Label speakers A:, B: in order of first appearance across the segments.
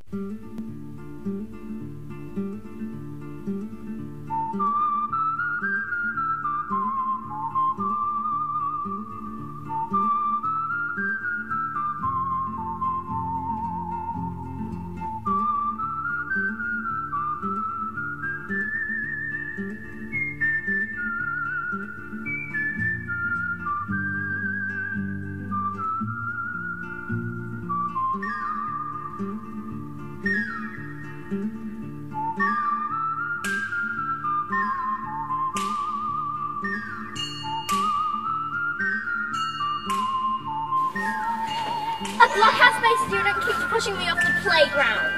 A: A Black House student keeps pushing me off the playground.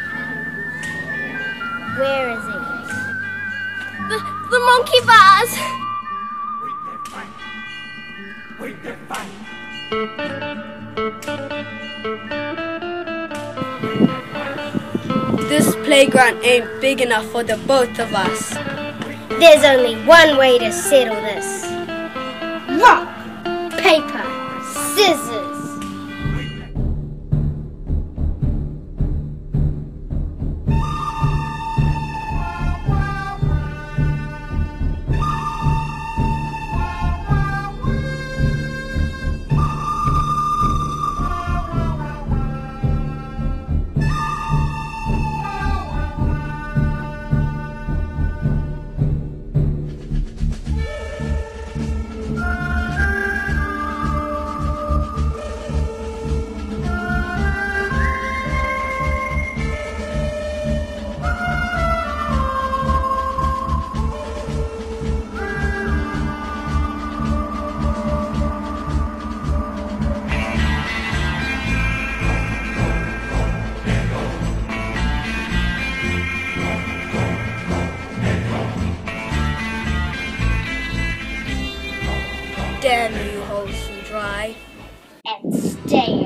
B: Where is it?
A: The monkey bars.
C: Wait there, fight.
D: This playground ain't big enough for the both of us.
B: There's only one way to settle this. Rock, paper, scissors.
D: Damn you, Horsey Dry.
B: And stay